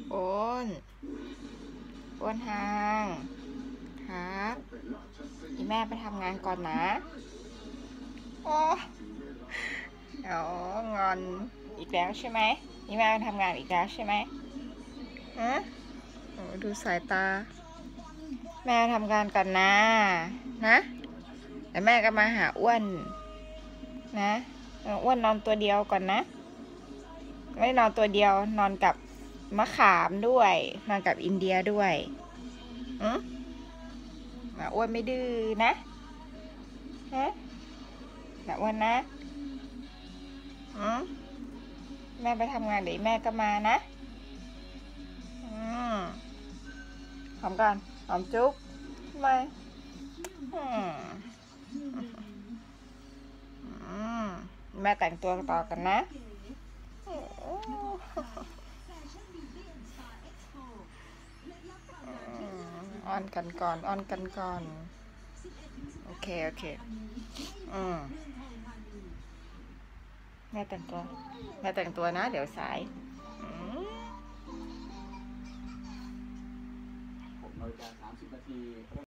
โอนโอนห่างครับอีแม่ไปทำงานก่อนนะโอ้เดี๋ยวงอนอีกแล้วใช่ไหมอีแม่ไปทำงานอีกแล้วใช่ไหมฮะโอ้ดูสายตาแม่ทำงานก่อนนะแต่แม่ก็มาหาอ้วนนะอ้วนนอนตัวเดียวก่อนนะไม่นอนตัวเดียวนอนกับมะขามด้วยนอนกับอินเดียด้วยอ้วนไม่ดื้อนะฮะอ้วนนะแม่ไปทำงานเดี๋ยวแม่ก็มานะหอมก่อนหอมจุ๊บมาแม่แต่งตัวต่อกันนะอ้อนกันก่อนโอเคแม่แต่งตัวนะเดี๋ยวสาย 6:30 นาที